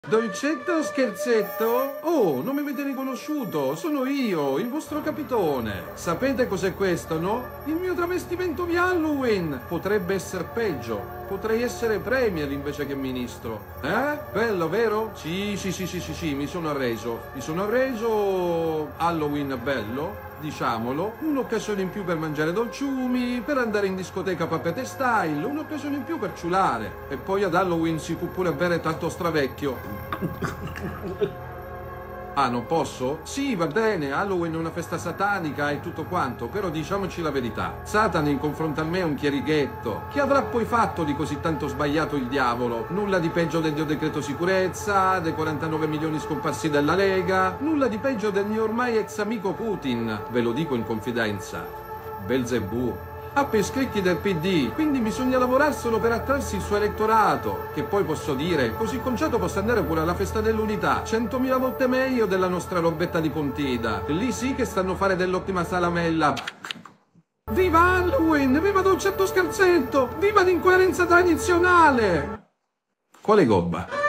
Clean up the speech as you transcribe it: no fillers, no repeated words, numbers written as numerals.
Dolcetto o scherzetto? Oh, non mi avete riconosciuto? Sono io, il vostro capitone. Sapete cos'è questo, no? Il mio travestimento di Halloween. Potrebbe essere peggio. Potrei essere premier invece che ministro. Bello, vero? Sì, mi sono arreso. Mi sono arreso. Halloween bello. Diciamolo, un'occasione in più per mangiare dolciumi, per andare in discoteca papete style, un'occasione in più per ciulare. E poi ad Halloween si può pure bere tanto stravecchio. Ah, non posso? Sì, va bene, Halloween è una festa satanica e tutto quanto, però diciamoci la verità. Satana in confronto a me è un chierichetto. Che avrà poi fatto di così tanto sbagliato il diavolo? Nulla di peggio del Dio decreto sicurezza, dei 49 milioni scomparsi della Lega, nulla di peggio del mio ormai ex amico Putin. Ve lo dico in confidenza. Belzebù. Ha per scritti del PD, quindi bisogna lavorare solo per attrarsi il suo elettorato. Che poi posso dire, così conciato posso andare pure alla festa dell'unità, 100.000 volte meglio della nostra robetta di Pontida. Lì sì che stanno a fare dell'ottima salamella. Viva Halloween, viva Dolcetto Scherzetto, viva l'incoerenza tradizionale! Quale gobba?